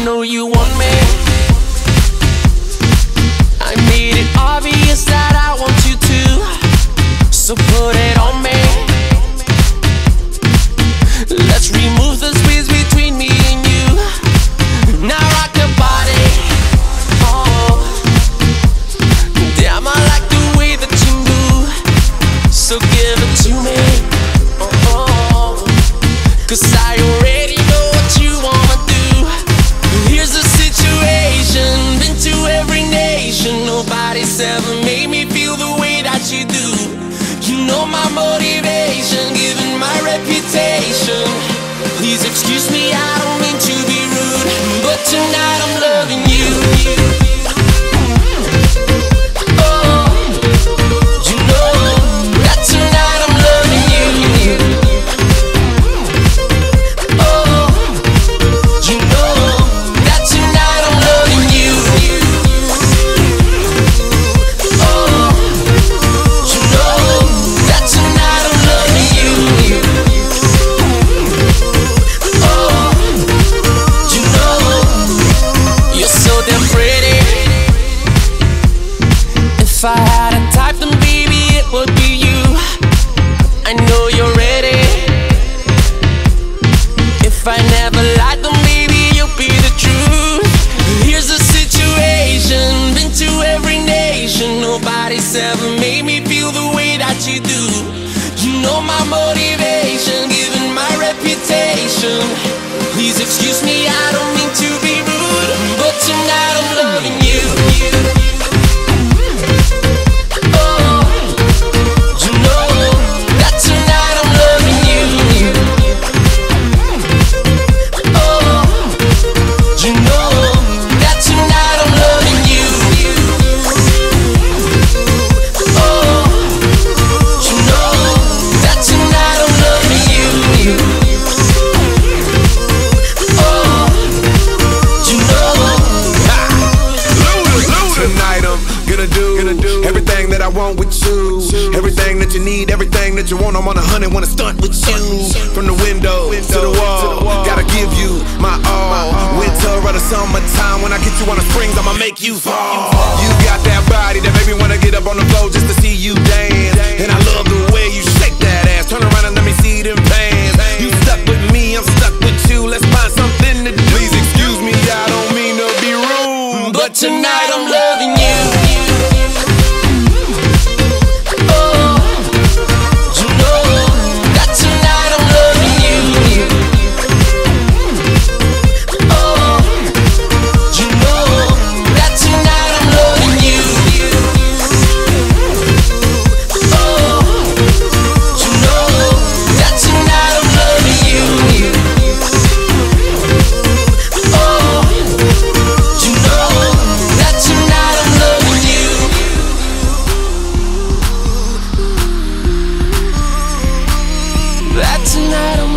know you want me. I made it obvious that I want you to, so put it on me. Let's remove the space between me and you. Now rock your body. Oh, damn, I like the way that you move, so give it to me. Oh, 'cause I already know what you wanna do. Here's the situation, been to every nation. Nobody's ever made me feel the way that you do. You know my motivation, given my reputation. Please excuse me, I don't mean to be rude, but tonight I'm loving you. Oh, you know that tonight I'm loving you. Oh, you know that tonight I'm loving you. Oh, you know that tonight I'm loving you. Oh, you know you're so damn pretty. If I had a type, then baby it would be you. I know you're ready. If I never lied, then maybe you'll be the truth. Here's the situation, been to every nation. Nobody's ever made me feel the way that you do. You know my motivation, given my reputation. Please excuse me, I don't mean to be rude, but tonight I'm loving you. Oh, you know that tonight I'm loving you. Oh, you know that tonight I'm loving you. Oh, you know that tonight I'm loving you. Oh, you know. Tonight I'm gonna do everything that I want with you. Everything that you need, everything that you want. I'm on 100, wanna stunt with you. From the window to the wall, gotta give you my all. Winter or the summertime, when I get you on the springs, I'ma make you fall. You got that body that made me wanna get up on the floor just to see you dance. And I love the way you shake that ass. Turn around and let me see them pants. You stuck with me, I'm stuck with you. Let's find something to do. Please excuse me, I don't mean to be rude, But tonight I'm loving you. Oh, you know that tonight I'm loving you. Oh, you know that tonight I'm loving you. Oh, you know that tonight I'm loving you. Oh, you know that tonight I'm loving you. That tonight I'm